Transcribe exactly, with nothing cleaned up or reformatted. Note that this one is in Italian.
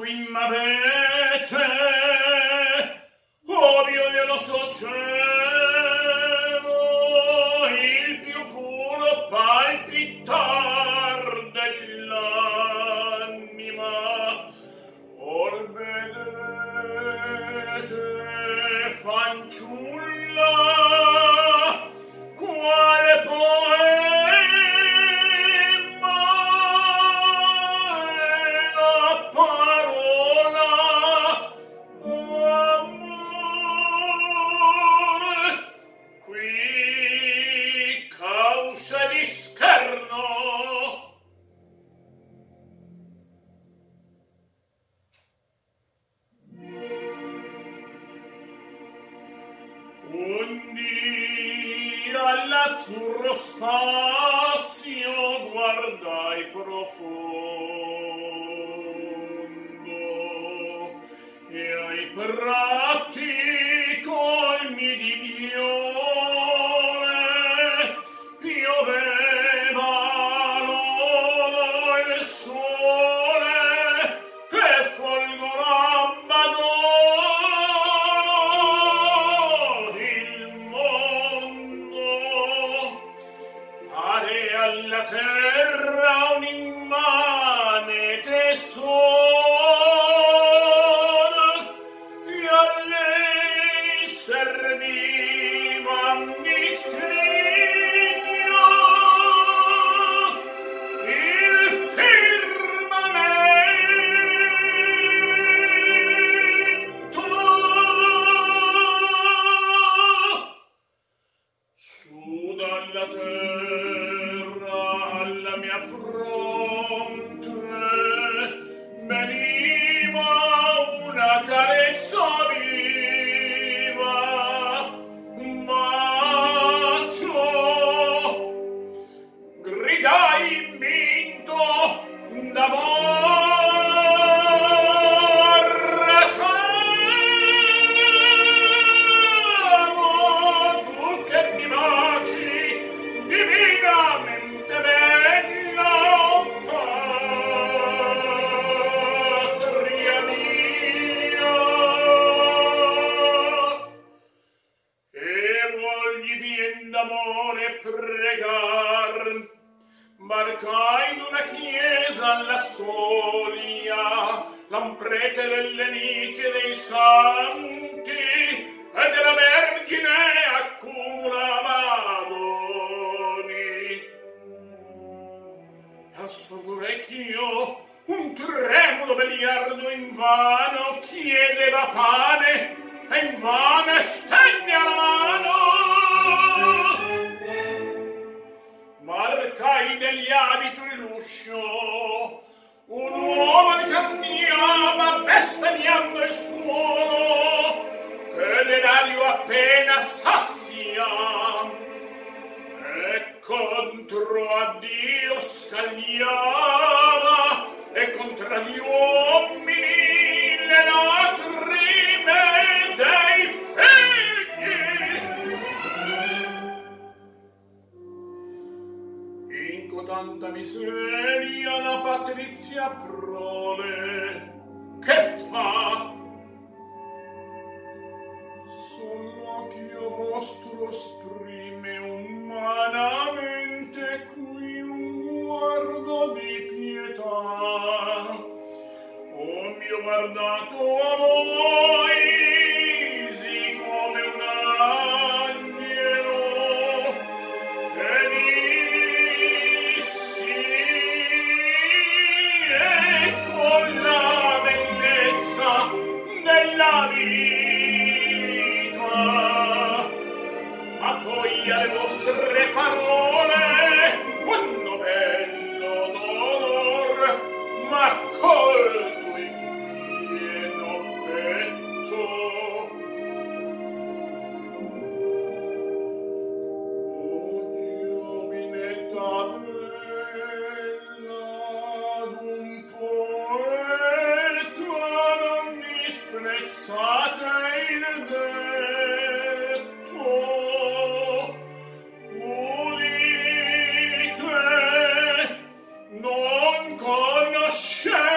qui m'avete, ovio nello so cielo, il più puro palpitar dell'anima. Or vedete, fanciulla, quale poema è la parola amore, qui causa di scherno. Un dì all'azzurro spazio guardai profondo e ai prati colmi di viole pioveva l'oro e il sole e folgorava d'oro il mondo. Pare alla terra un immane tesoro e a lei serviva mi scrigno il firmamento. Su dalla terra alla mia fronte veniva una carezza viva, un bacio. Gridai vinto d'amor, t'amo, tu che mi baci, divinamente bella, patria mia. E vogli bien d'amore pregar, barcai in una chiesa alla solia, l'un prete delle nicchie dei santi e della Vergine accumula madoni. Al suo orecchio un tremulo veliardo invano chiedeva pane e invano stenne alla mano. Marcai negli abiti l'uscio, un uomo di camminava bestemmiando il suolo che l'erario appena sazia e contro a Dio scagliava e contra gli uomini le lacrime dei figli. In cotanta miseria la patrizia prole che fa? Sull'occhio vostro esprime umanamente qui un guardo di pietà. Oh mio guardato a voi, sì come un agnelo, e dissi, ecco la bellezza della vita. Ma poi alle vostre parole un novello dolor m'ha colto in pieno petto. O giovinetta bella d'un poeta, non disprezzate il detto. Udite, non conoscete